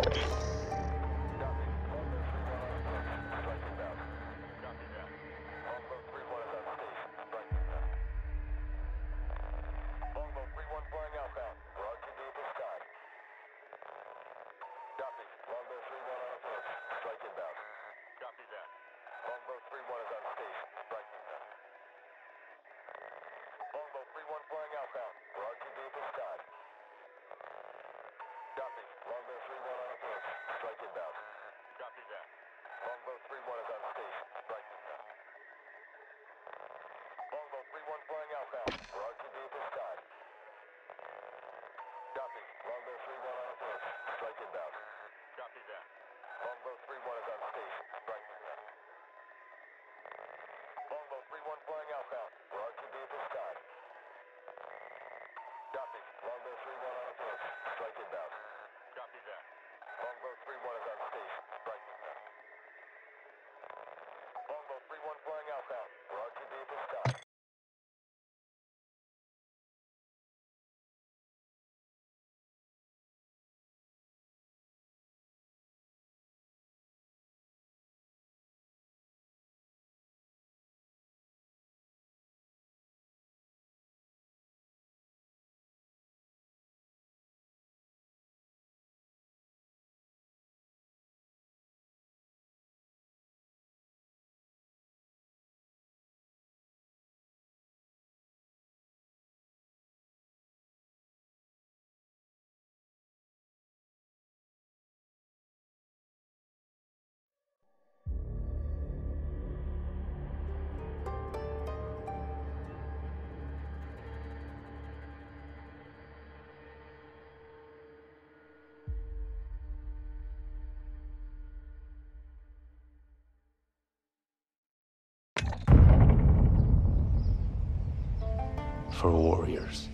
For warriors,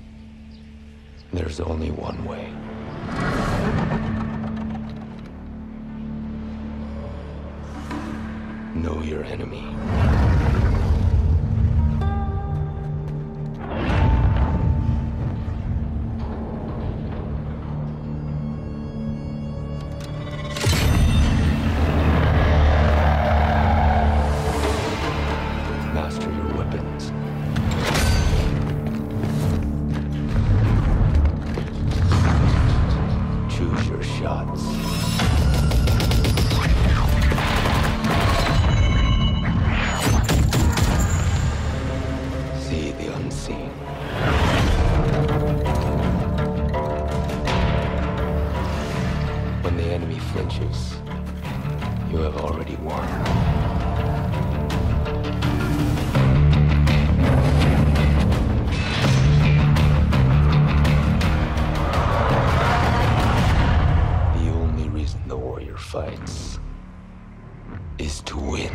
there's only one way. Know your enemy. Master your weapons. Choose your shots. See the unseen. When the enemy flinches, you have already won. The warrior fights is to win.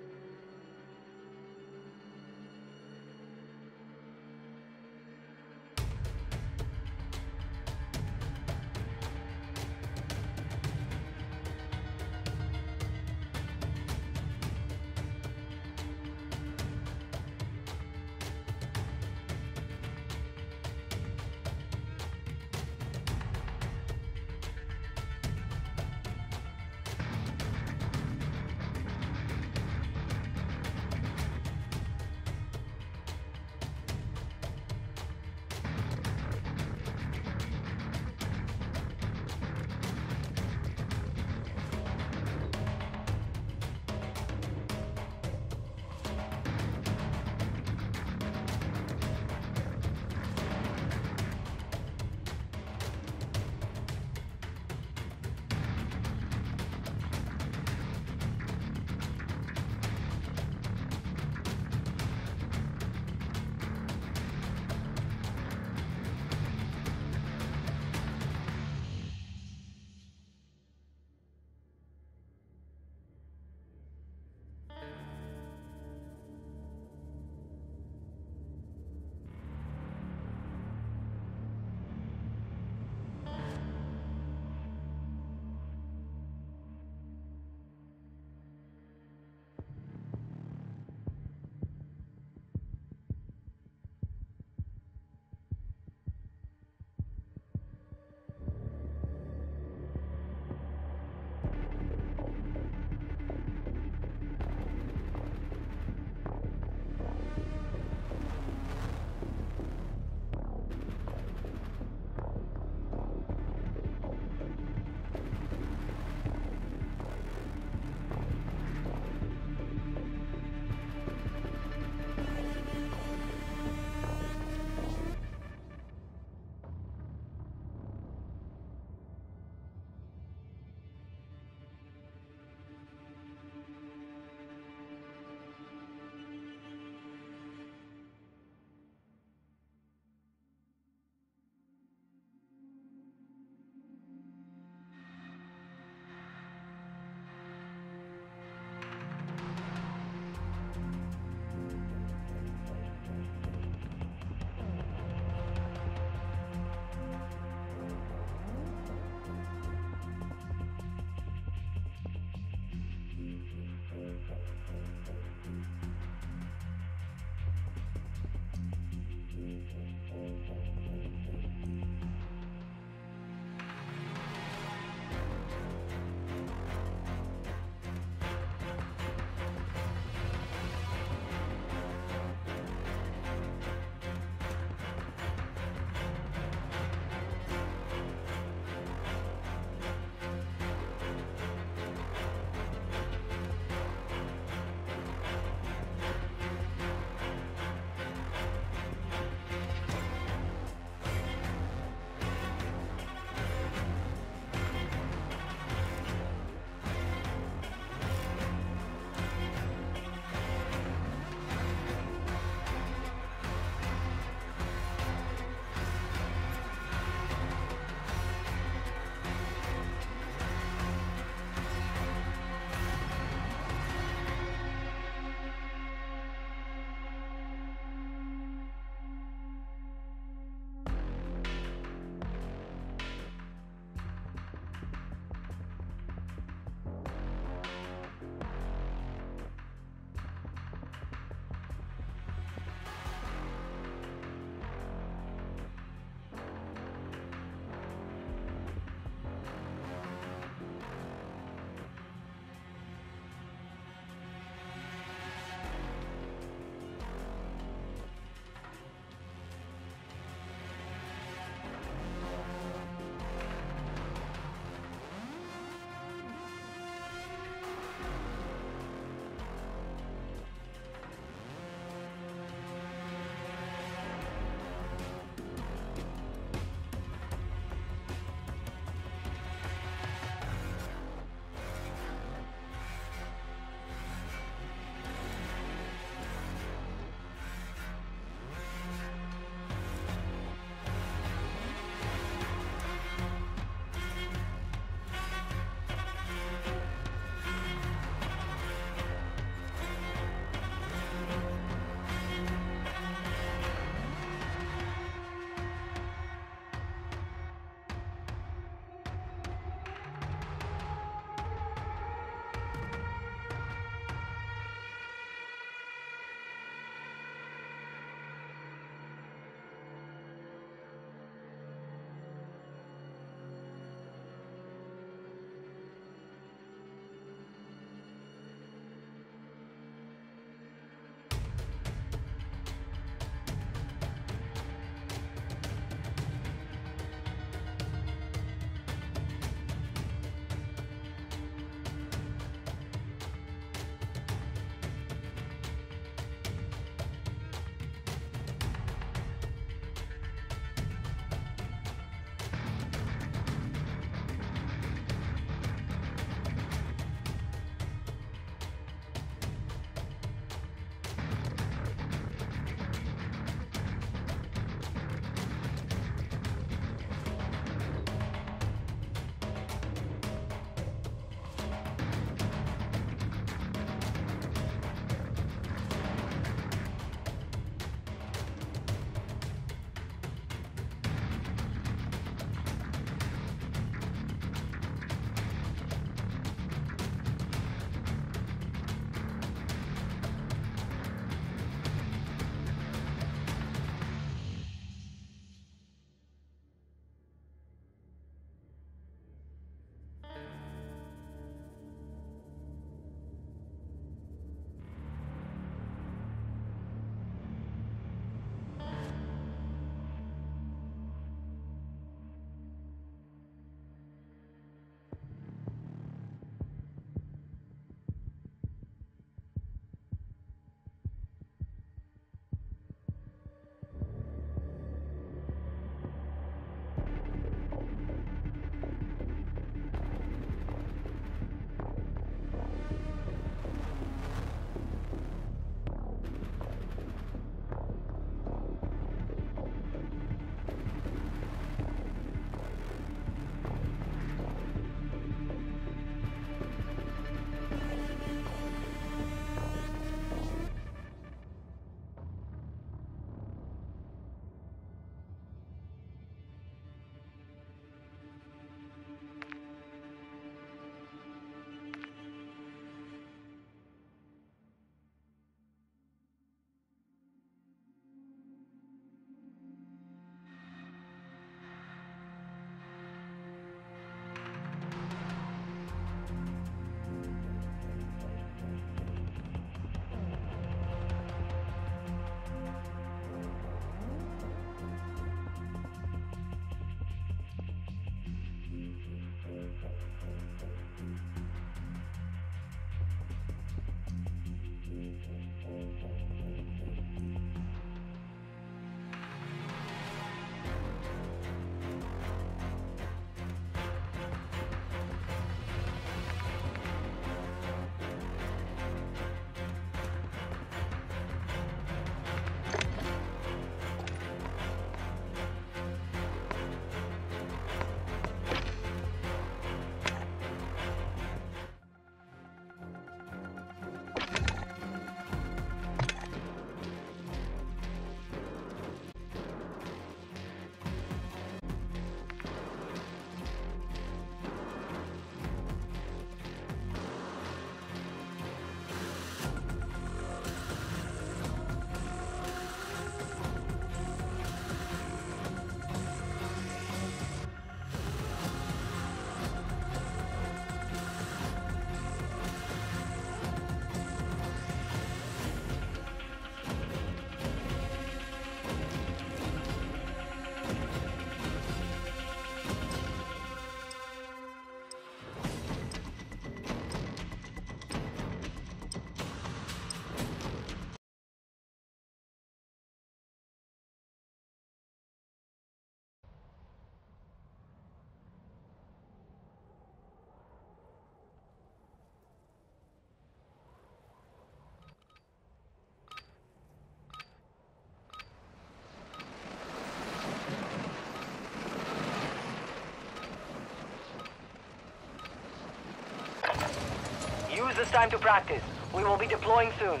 use this time to practice. We will be deploying soon.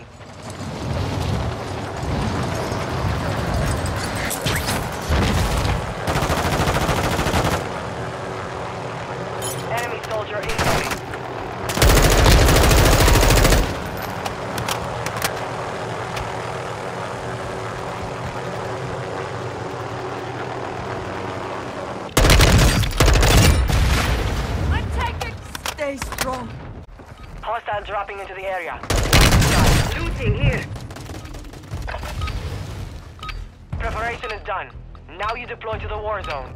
Enemy soldier incoming. I'm taking. Stay strong. Hostile dropping into the area. Looting here. Preparation is done. Now you deploy to the war zone.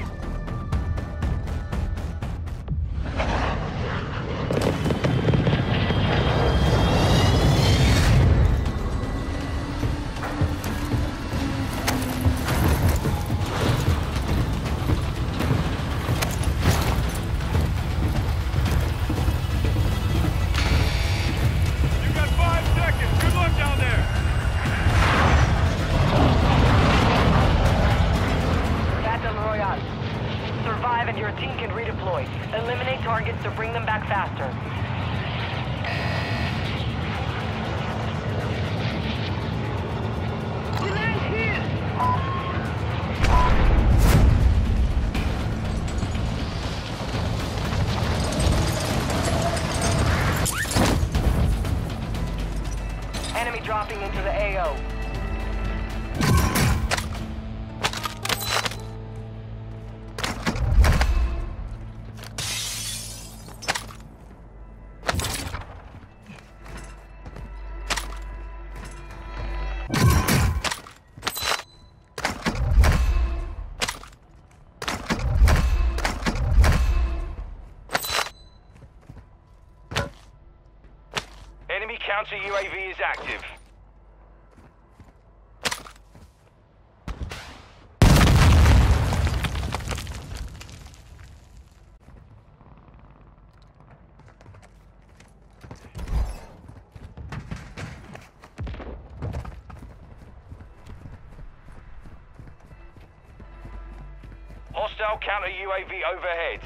Survive and your team can redeploy. Eliminate targets to bring them back faster. We land here! Enemy dropping into the AO. Enemy counter UAV is active. Hostile counter UAV overhead.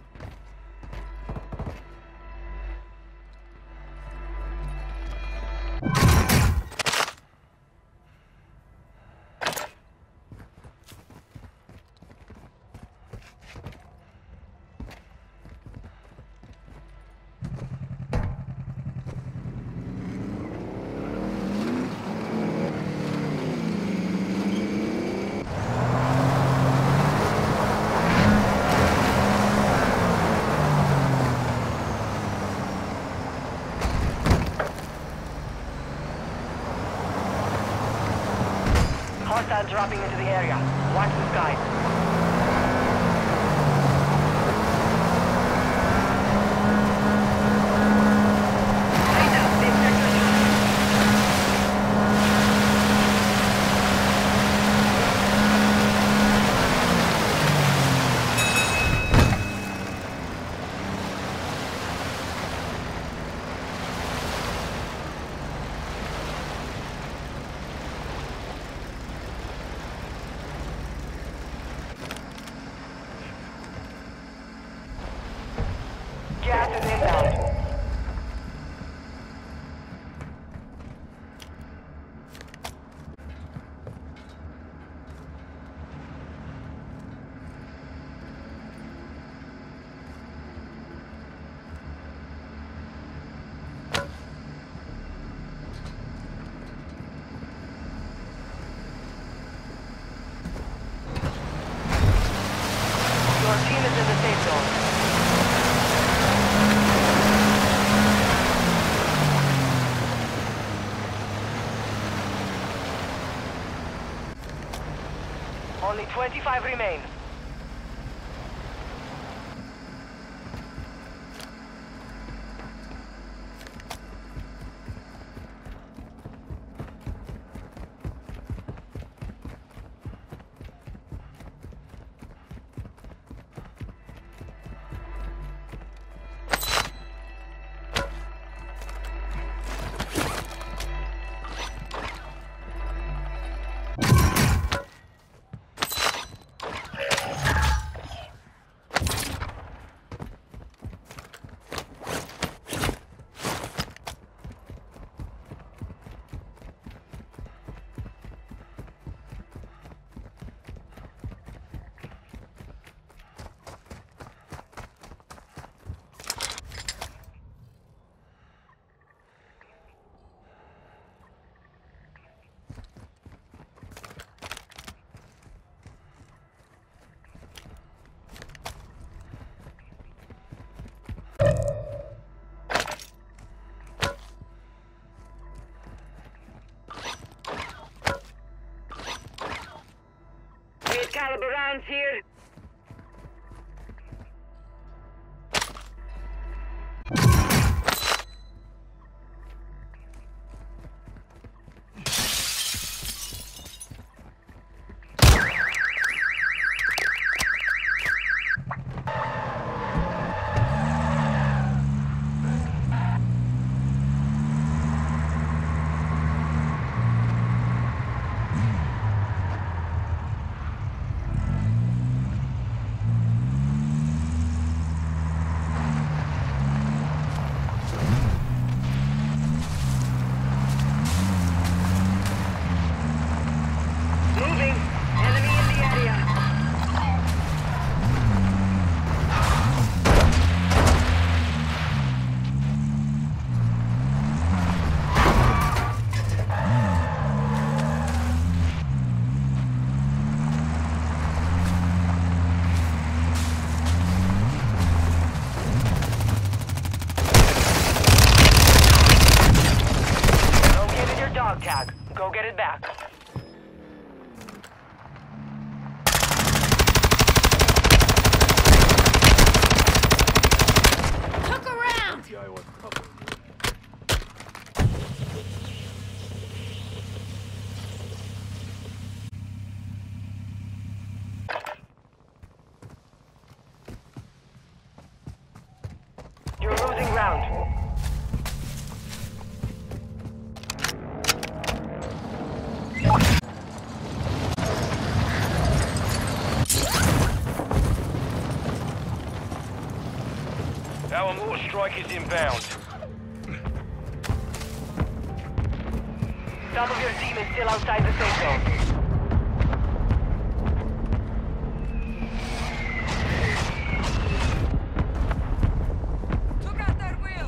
Hostile dropping into the area. Watch the skies. Gas is inbound. Your team is in the safe zone. Only 25 remain. tag. Go get it back. Look around! You're losing ground. Our mortar strike is inbound. Some of your team is still outside the safe zone. Took out their wheels!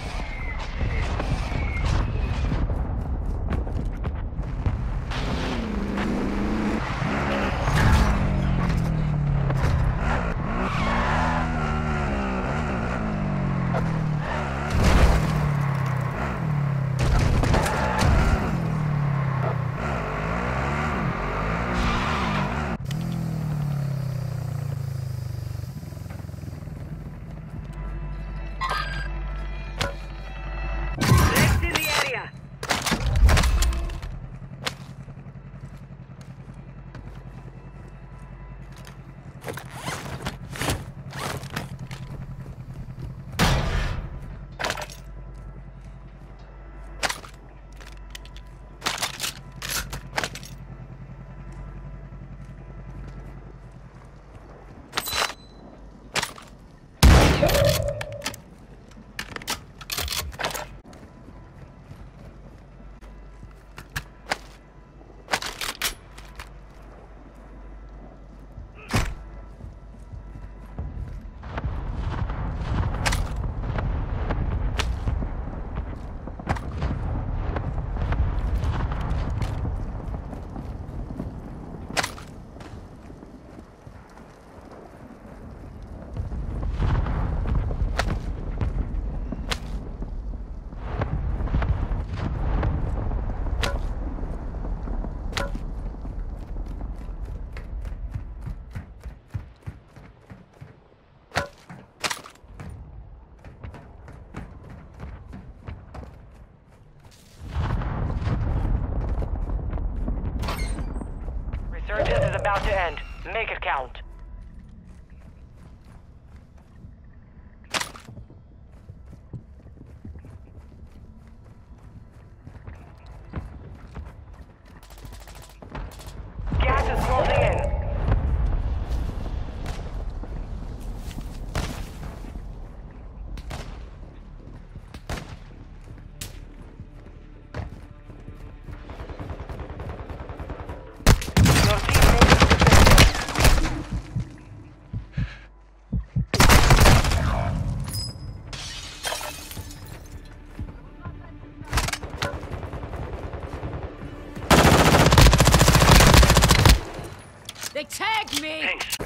Next in the area! Resurgence is about to end. Make it count. Gas is closing in. Your team moves to the safe zone. They tagged me! Thanks.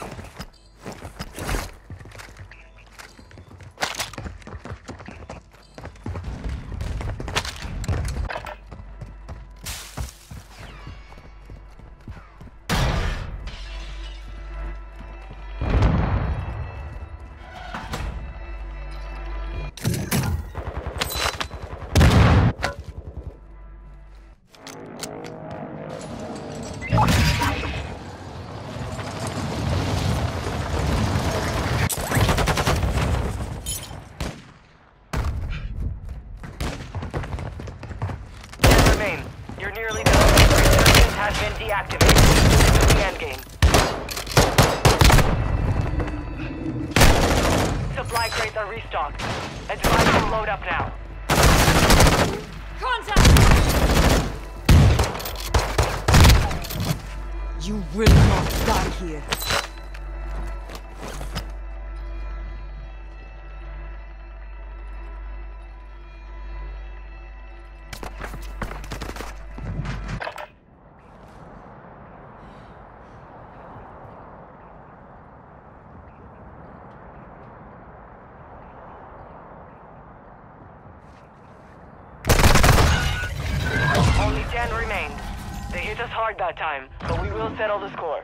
Remain. You're nearly done. Resurgence has been deactivated. This is the endgame. Supply crates are restocked. Advise to load up now. Contact! You will not die here. Only 10 remained. They hit us hard that time, but we will settle the score.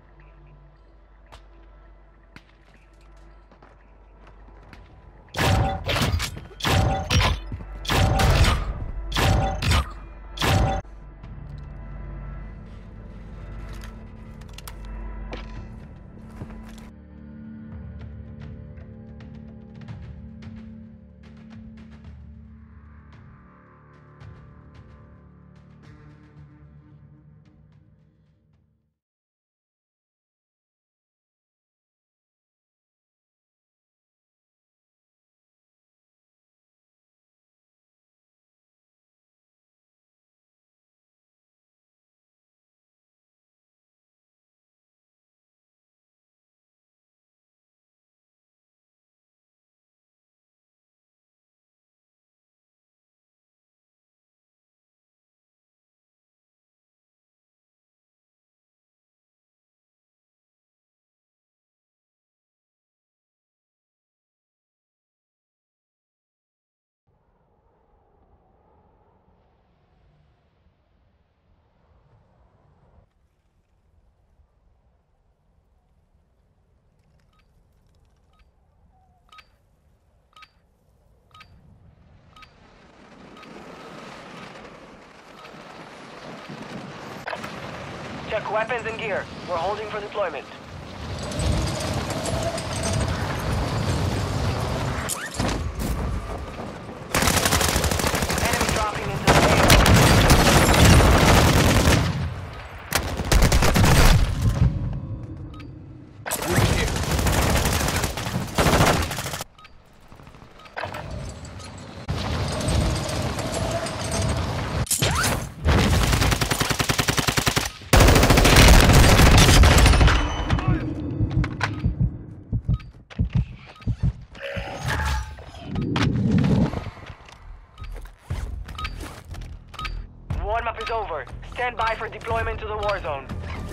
Check weapons and gear. We're holding for deployment. Enemy dropping into the AO. Warm-up is over. Stand by for deployment to the war zone.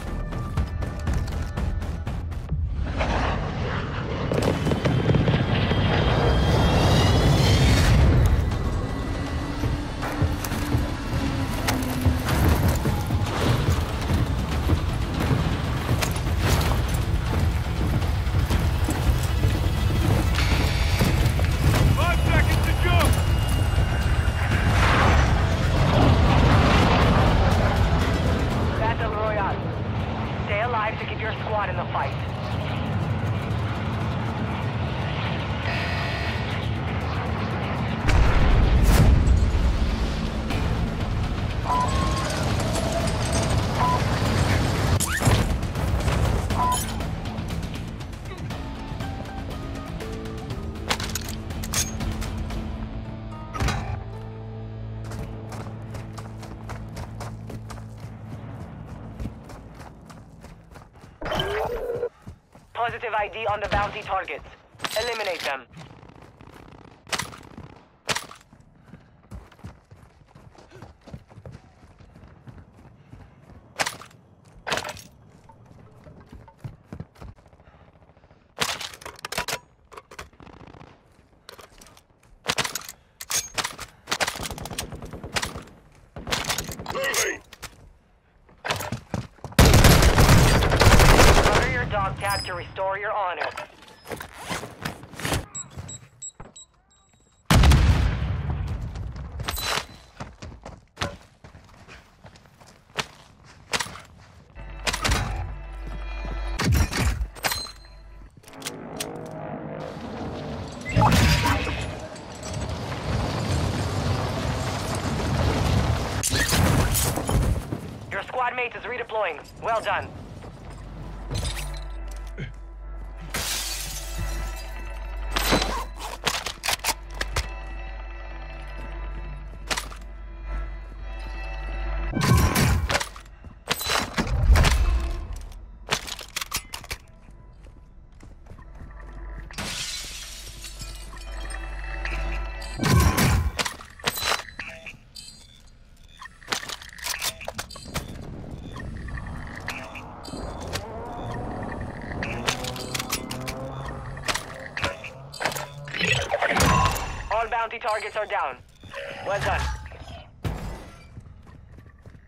Battle Royale. Stay alive to keep your squad in the fight. Positive ID on the bounty targets. Eliminate them. Dog tag to restore your honor. Your squad mate is redeploying. Well done. All bounty targets are down. Well done.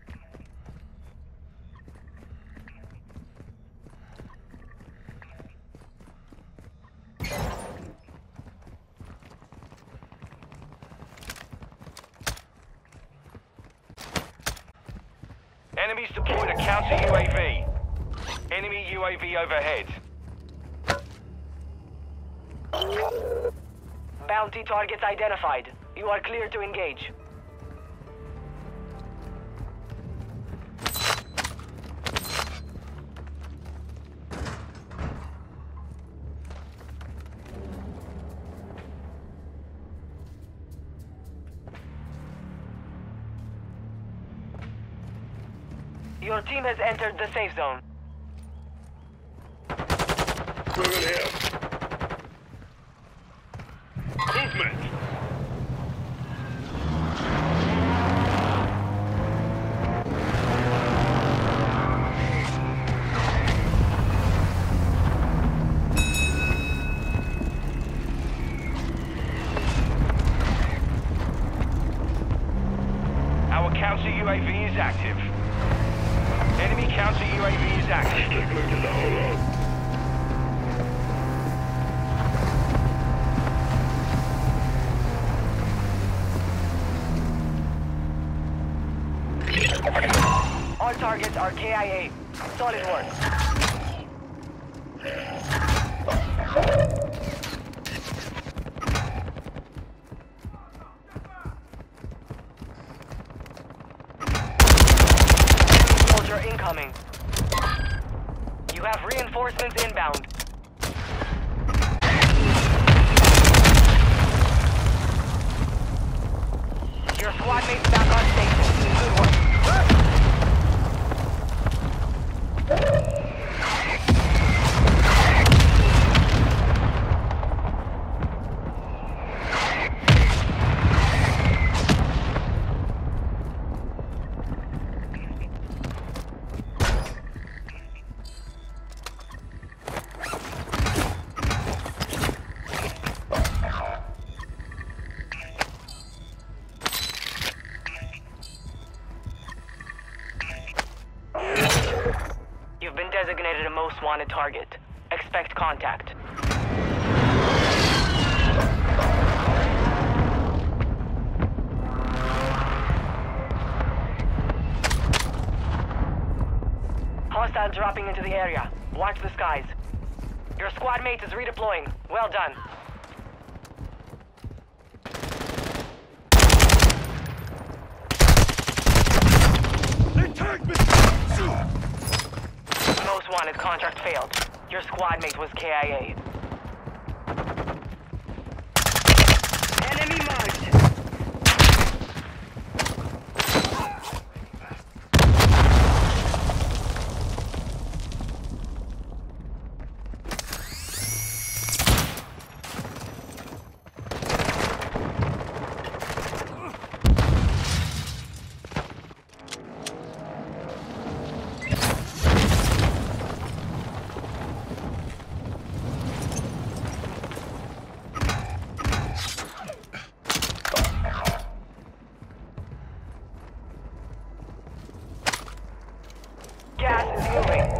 Enemies deployed a counter UAV. Enemy UAV overhead. Bounty targets identified. You are clear to engage. Your team has entered the safe zone. Moving here. Movement. Our counter UAV is active. Enemy counter UAV is active. Stickler to the holo. All targets are KIA. Solid work. Soldier incoming. You have reinforcements inbound. Your squad mates back on station. Good work. You've been designated a most wanted target. Expect contact. Hostile dropping into the area. Watch the skies. Your squad mate is redeploying. Well done. Most wanted contract failed. Your squad mate was KIA. Enemy marked. Gas is moving.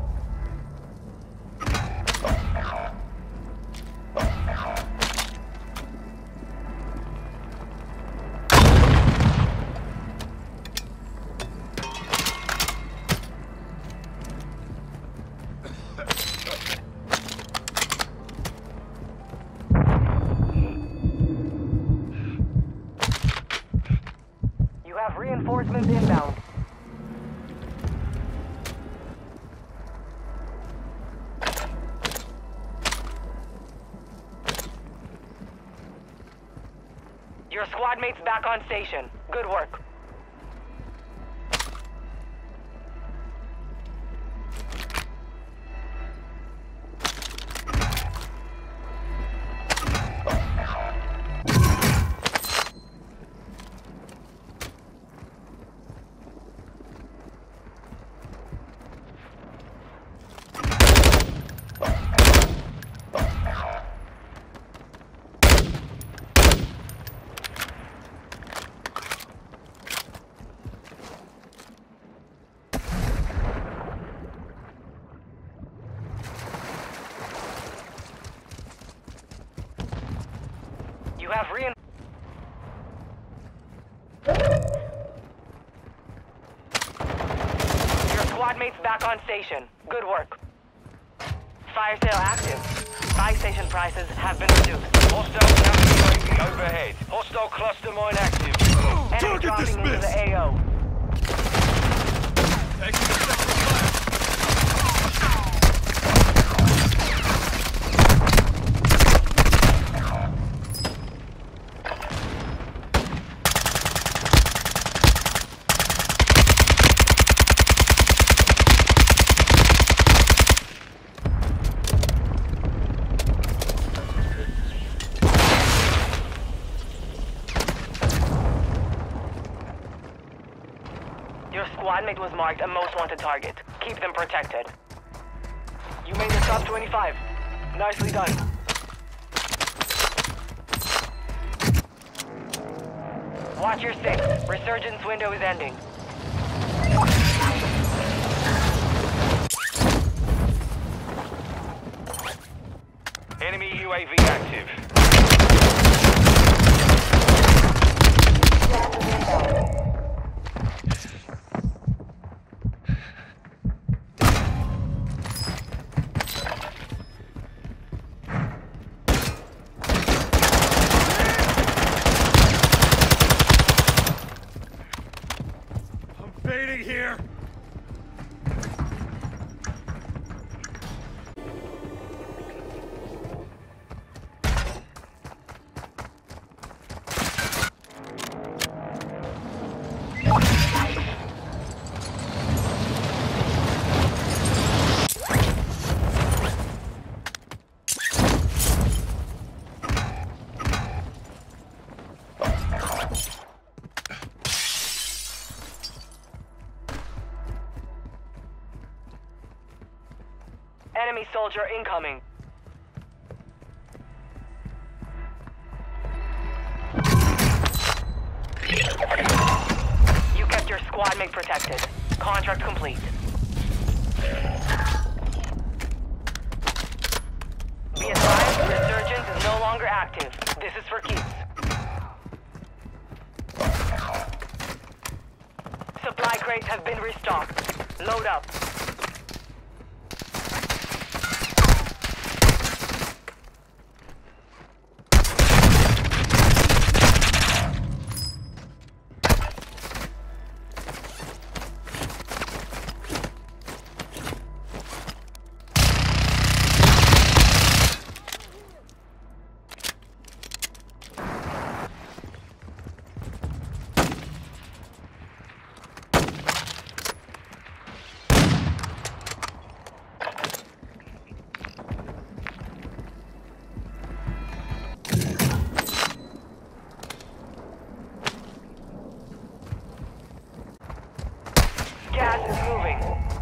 You have reinforcements inbound. Your squad mate's back on station. Good work. mates back on station. Good work. Fire sale active. Buy station prices have been reduced. Hostile counter UAV overhead. Hostile cluster mine active. Enemy Target dropping into dismissed. the AO. Your squad mate was marked a most wanted target. Keep them protected. You made the top 25. Nicely done. Watch your six. Resurgence window is ending. Enemy UAV active. I'm fading here. Enemy soldier incoming. You kept your squad mate protected. Contract complete. Be advised, Resurgence is no longer active. This is for keeps. Supply crates have been restocked. Load up. Gas is moving.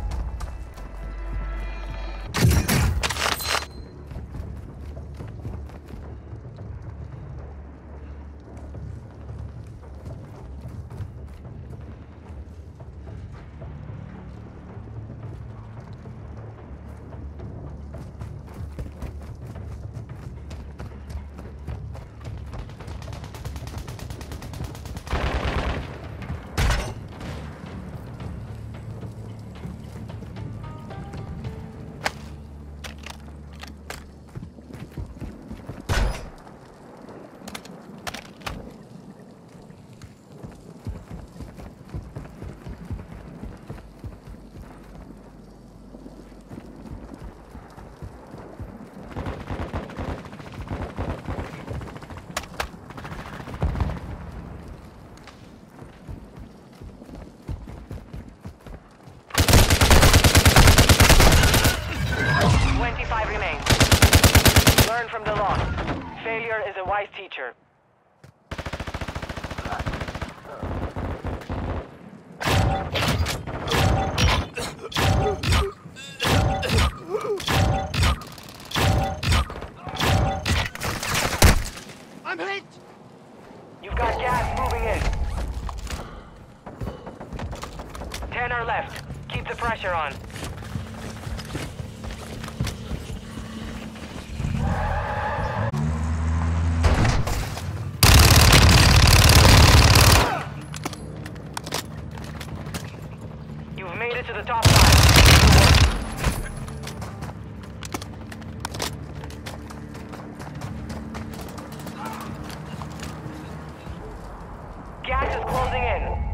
From the loss. Failure is a wise teacher. I'm hit. You've got gas moving in. 10 are left. Keep the pressure on. You've made it it to the top side. Gas is closing in.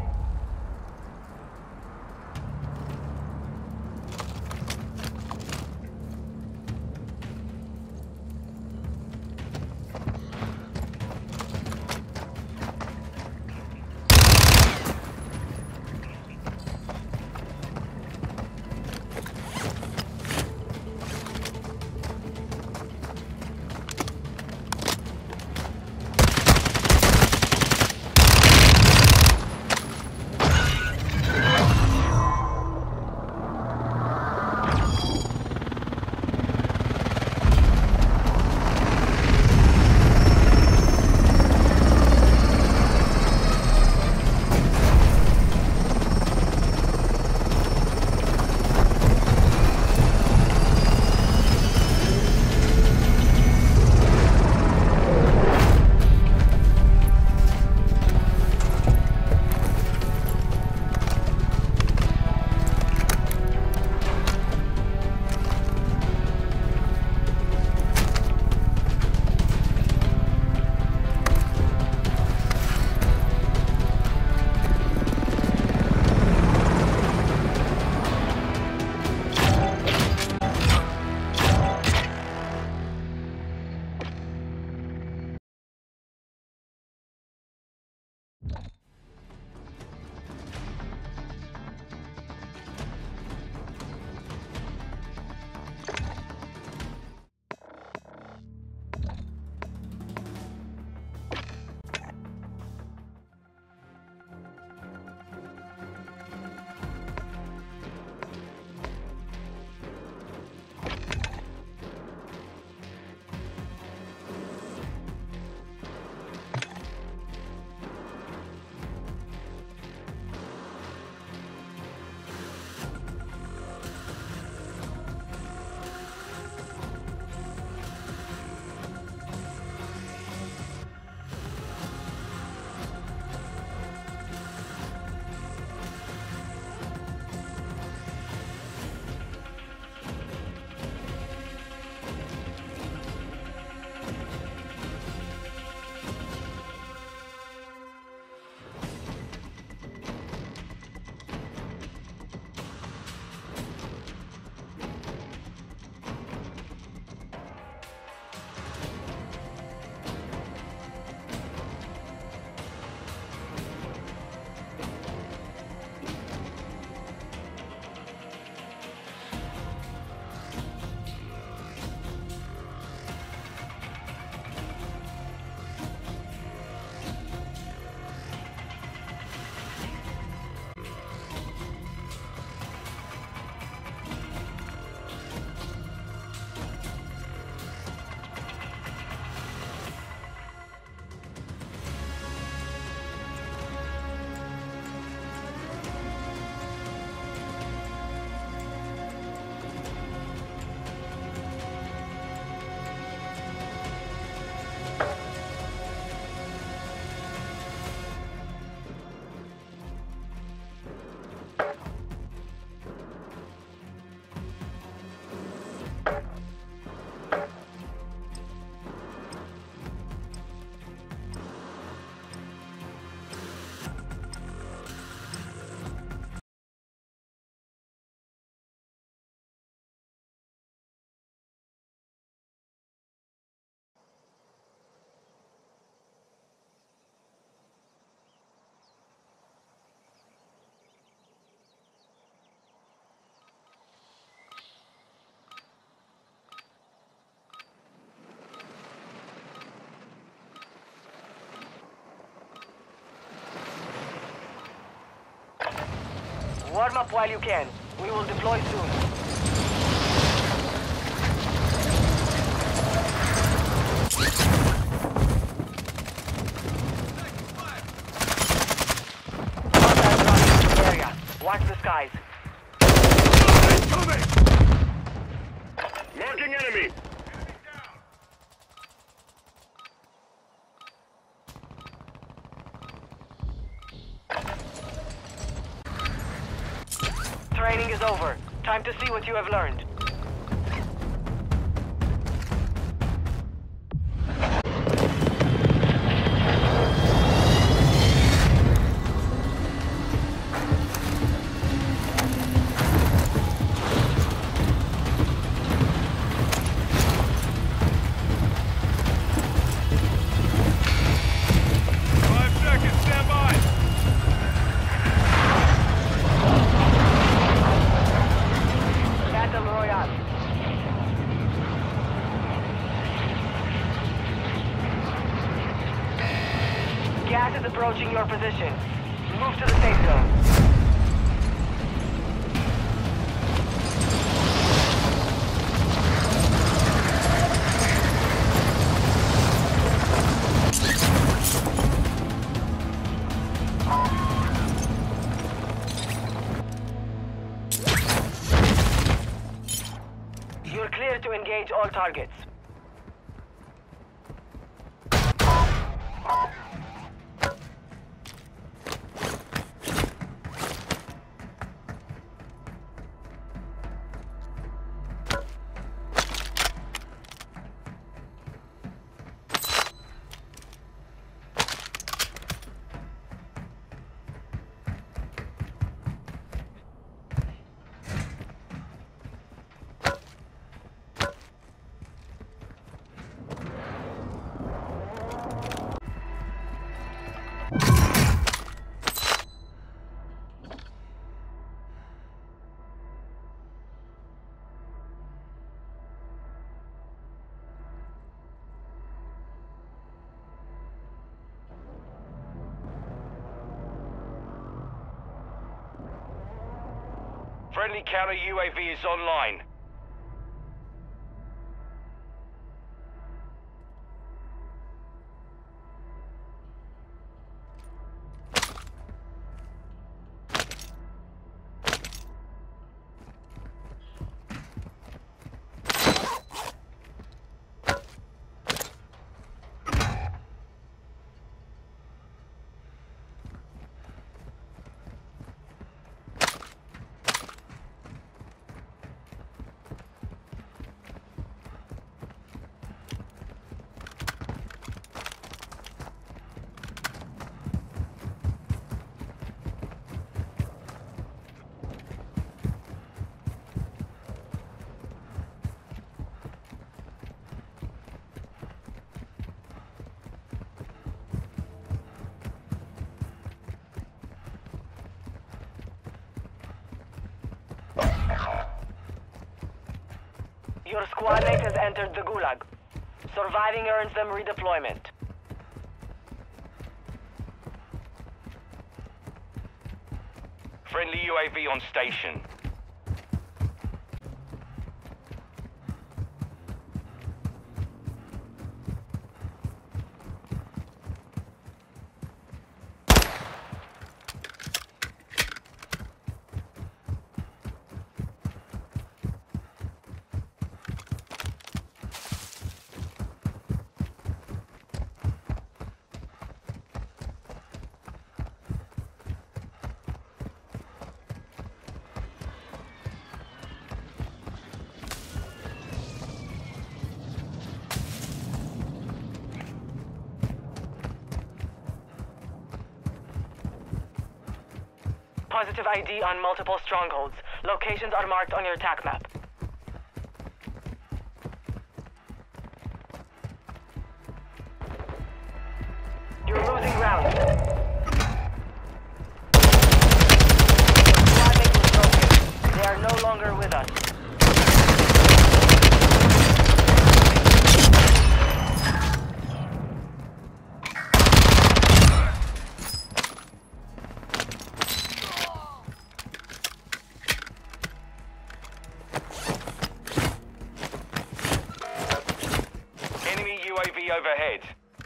Warm up while you can. We will deploy soon. Watch the skies. Incoming! Marking enemy! Threat training is over. Time to see what you have learned. Gas is approaching your position. Move to the safe zone. You're clear to engage all targets. Friendly counter UAV is online. Your squad mate has entered the Gulag. Surviving earns them redeployment. Friendly UAV on station. Positive ID on multiple strongholds. Locations are marked on your attack map. You're losing ground. Squad mate was broken. They are no longer with us. UAV overhead.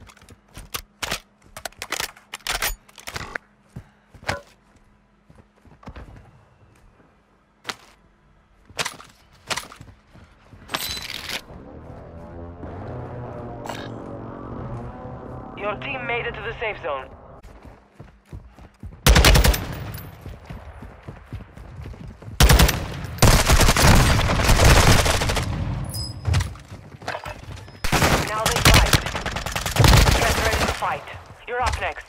Your team made it to the safe zone. fight. You're up next.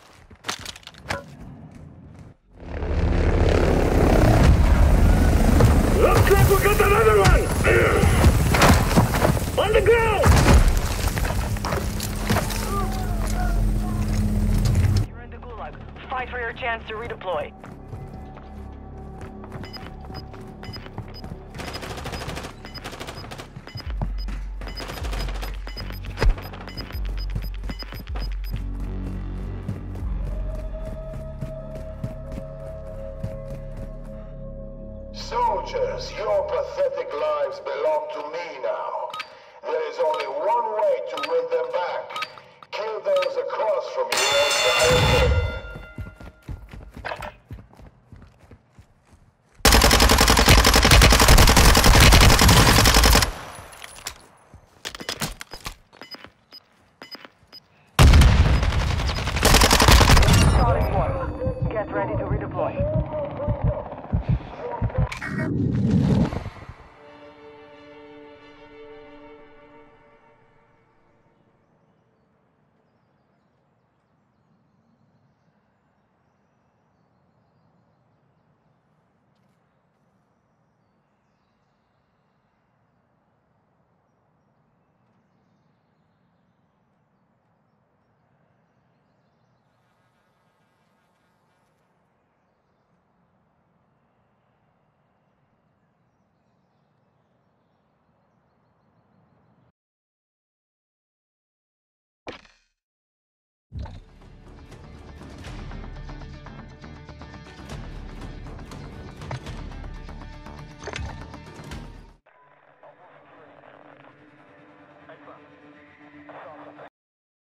Looks like we got another one! On the ground! You're in the gulag. Fight for your chance to redeploy. Soldiers, your pathetic lives belong to me now. There is only one way to win them back. Kill those across from you or die again. Solid one. Get ready to redeploy.